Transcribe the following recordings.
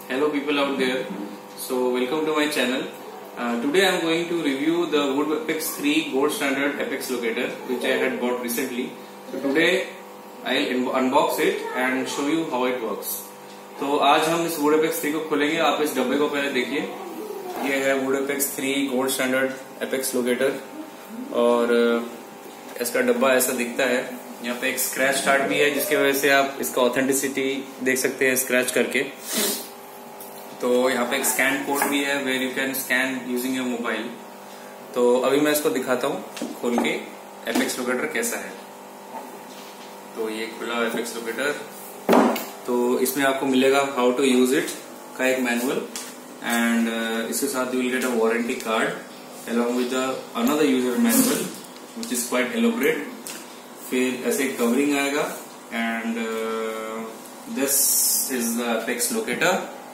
Hello people out there. So welcome to my channel. Today I am going to review the Wood Apex 3 Gold Standard Apex Locator which I had bought recently. So today I'll unbox it and show you how it works. तो आज हम इस Wood Apex 3 को खोलेंगे. आप इस डब्बे को पहले देखिए. ये है Wood Apex 3 Gold Standard Apex Locator और इसका डब्बा ऐसा दिखता है. यहाँ पे एक स्क्रैच स्टार्ट भी है जिसकी वजह से आप इसका ऑथेंटिसिटी देख सकते हैं स्क्रैच करके. तो यहाँ पे एक स्कैन कोड भी है where you can scan using your mobile. तो अभी मैं इसको दिखाता हूँ खोल के एपेक्स लोकेटर कैसा है. तो ये खुला एपेक्स लोकेटर. तो इसमें आपको मिलेगा हाउ टू यूज इट का एक मैनुअल एंड इसके साथ you will get a warranty card along with another user manual which is quite elaborate. फिर ऐसे कवरिंग आएगा and this is the apex locator.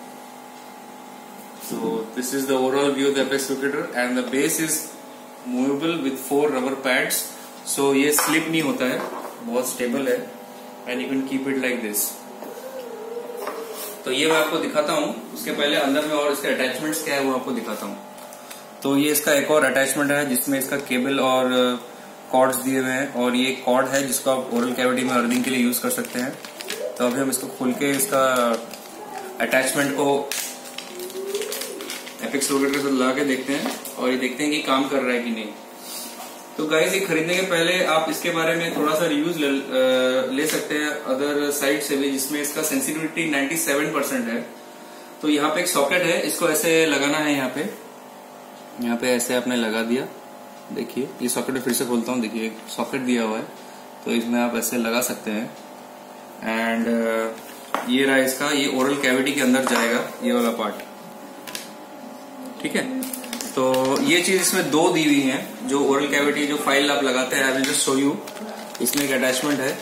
So this is the overall view of the Apex Locator and the base is movable with 4 rubber pads. So ये slip नहीं होता है, बहुत stable है and you can keep it like this. तो ये मैं आपको दिखाता हूँ. उसके पहले अंदर में और इसके अटैचमेंट्स क्या है वो आपको दिखाता हूँ. तो ये इसका एक और अटैचमेंट है जिसमें इसका केबल और कॉर्ड्स दिए हुए हैं और ये कॉर्ड है जिसको आप ओरल कैविटी में अर्थिंग के लिए यूज कर सकते हैं. तो अभी हम इसको खोल के इसका अटैचमेंट को एपेक्स लोकेटर से लगा के देखते हैं और ये देखते हैं कि काम कर रहा है कि नहीं. तो गाइस ये खरीदने के पहले आप इसके बारे में थोड़ा सा रिव्यूज ले सकते हैं अदर साइट से भी जिसमें इसका सेंसिटिविटी 97% है. तो यहाँ पे एक सॉकेट है, इसको ऐसे लगाना है. यहाँ पे ऐसे आपने लगा दिया. देखिए ये सॉकेट फिर से खोलता हूँ. देखिए एक सॉकेट दिया हुआ है तो इसमें आप ऐसे लगा सकते हैं एंड ये रहा इसका. ये ओरल कैविटी के अंदर जाएगा ये वाला पार्ट. ठीक है. तो ये चीज इसमें दो दी हुई है. जो ओरल कैविटी जो फाइल आप लगाते हैं I will just show you. इसमें एक अटैचमेंट है.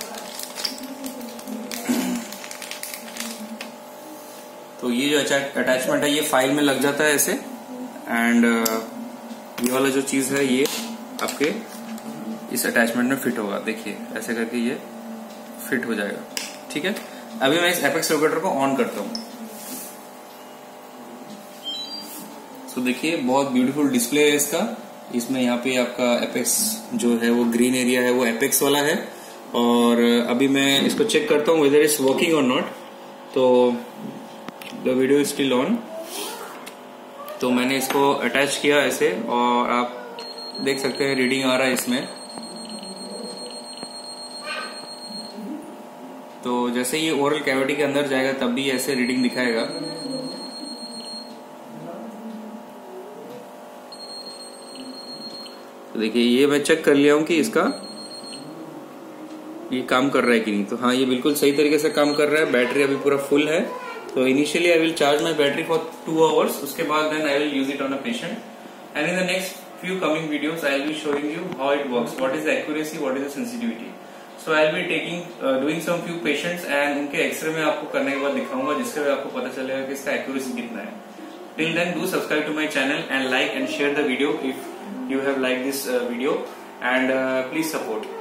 तो ये जो अटैचमेंट है ये फाइल में लग जाता है ऐसे एंड ये वाला जो चीज है ये आपके इस अटैचमेंट में फिट होगा. देखिए ऐसे करके ये फिट हो जाएगा. ठीक है. अभी मैं इस एपेक्स लोकेटर को ऑन करता हूँ. तो देखिए बहुत ब्यूटीफुल डिस्प्ले है इसका. इसमें यहाँ पे आपका एपेक्स जो है वो ग्रीन एरिया है वो एपेक्स वाला है. और अभी मैं इसको चेक करता हूँ वेदर इट्स वर्किंग और नॉट. तो the video is still on. तो मैंने इसको अटैच किया ऐसे और आप देख सकते हैं रीडिंग आ रहा है इसमें. तो जैसे ये ओरल कैविटी के अंदर जाएगा तब भी ऐसे रीडिंग दिखाएगा. तो देखिए ये मैं चेक कर लिया हूं कि इसका ये काम कर रहा है कि नहीं. तो हाँ ये बिल्कुल सही तरीके से काम कर रहा है. बैटरी अभी पूरा फुल है. तो initially I will charge my battery for 2 hours. उसके बाद then I will use it on a patient and in the next few coming videos I will be showing you how it works, what is the accuracy, what is the sensitivity. So I will be doing some few patients and उनके x ray में आपको करने के बाद दिखाऊंगा जिससे आपको पता चलेगा कि इसका accuracy कितना है. Till then do subscribe to my channel and like and share the video if you have liked this video and please support.